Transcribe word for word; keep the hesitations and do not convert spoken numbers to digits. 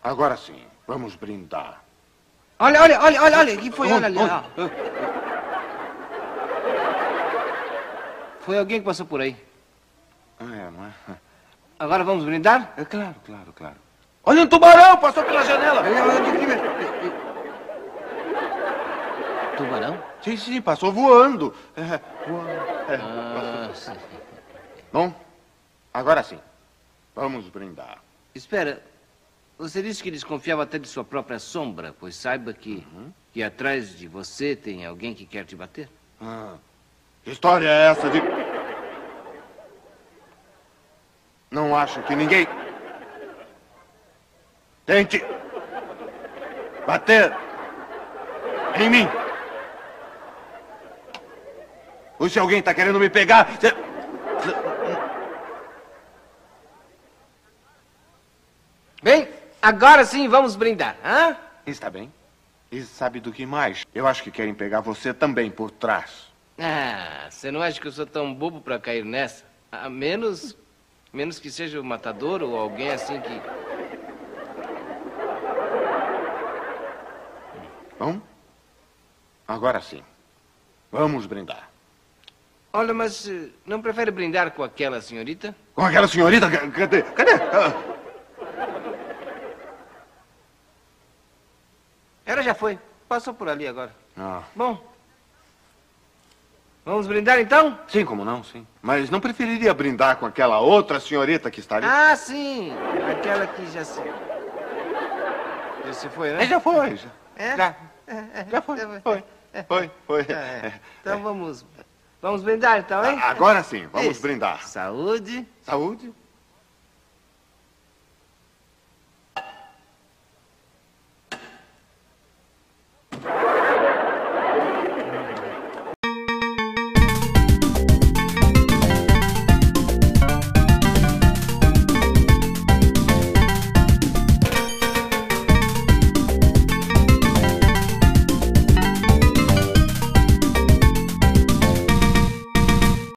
Agora sim, vamos brindar. Olha, olha, olha, olha, olha, que foi? Olha ali, ó. Foi alguém que passou por aí. Ah, é, não é? Agora vamos brindar? É claro, claro, claro. Olha um tubarão, passou pela janela. Tubarão? Sim, sim, passou voando. É, voando. É, Ah, sim. Bom, agora sim, vamos brindar. Espera, você disse que desconfiava até de sua própria sombra, pois saiba que, uhum. que atrás de você tem alguém que quer te bater. Ah, que história é essa de... Não acho que ninguém tente bater em mim. Ou se alguém está querendo me pegar... Se... Bem, agora sim vamos brindar, hã? Está bem. E sabe do que mais? Eu acho que querem pegar você também por trás. Ah, você não acha que eu sou tão bobo para cair nessa? A menos... Menos que seja o matador ou alguém assim que... Bom, agora sim. Vamos brindar. Olha, mas uh, não prefere brindar com aquela senhorita? Com aquela senhorita? Cadê? Cadê? Ah. Ela já foi. Passou por ali agora. Ah. Bom. Vamos brindar então? Sim, como não, sim. Mas não preferiria brindar com aquela outra senhorita que está ali? Ah, sim. Aquela que já se... Já se foi, né? É, já foi. Já, é? já, já foi. Foi, foi, foi. É. Então vamos... Vamos brindar então, hein? Agora sim, vamos Isso. brindar. Saúde. Saúde.